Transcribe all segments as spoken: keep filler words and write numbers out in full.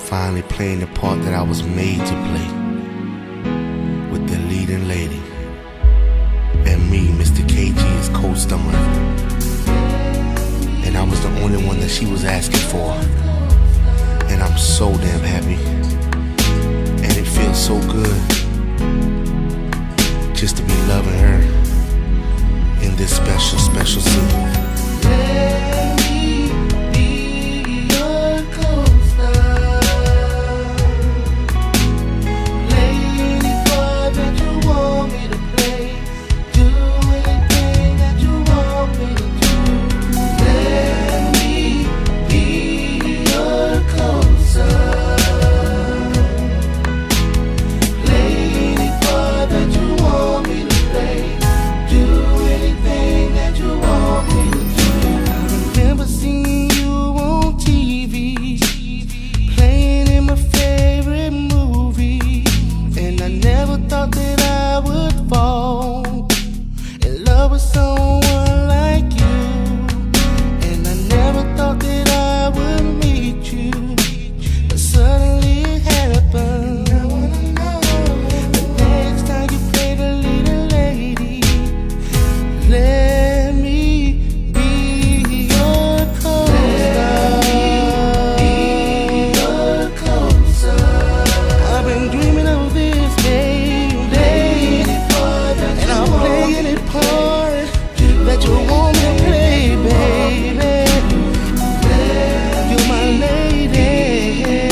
finally playing the part that I was made to play, with the leading lady, and me, Mister K G, as Costar. And I was the only one that she was asking for, and I'm so damn happy, and it feels so good just to be loving her in this special, special scene. Let me be your Costar. Play any part that you want me to play. Do anything that you want me to do. Let me be your Costar. Play any part that you want me to play. Do anything that you want me to do. Thought that I would fall in love with someone like you, and I never thought that I would meet you, but suddenly it happened. The next time you play the little lady, let me be your Costar. Be your Costar. I've been dreaming of this day. That you want me to play, baby. You're my lady,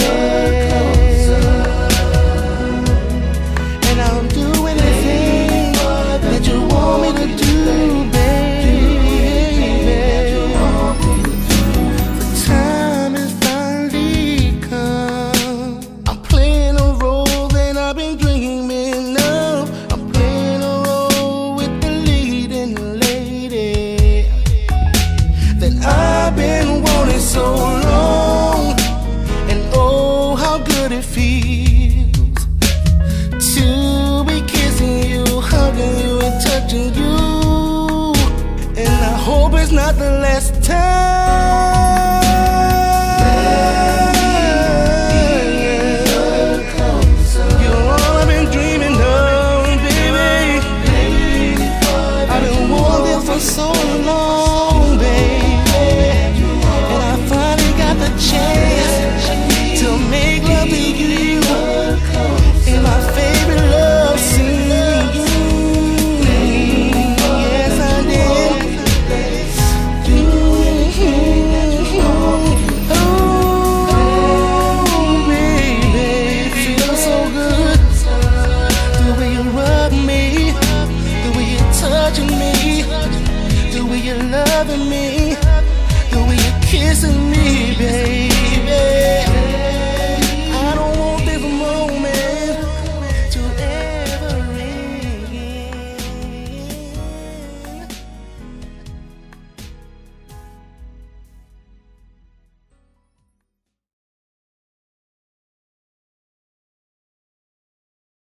and I'll do anything that you want me to do, baby. The time has finally come. I'm playing a role that I've been dreaming of. I'm playing a role with the leading lady that I've been wanting so long, and oh, how good it feels to be kissing you, hugging you, and touching you. And I hope it's not the last time. You're all I've been dreaming of, baby. I've been wanting for so long, baby. Chance to make love to you in my favorite love scene. Yes, I did. Oh, baby, it feels so good. The way you rub me, the way you're touching me, the way you're loving me, the way you're kissing me, baby.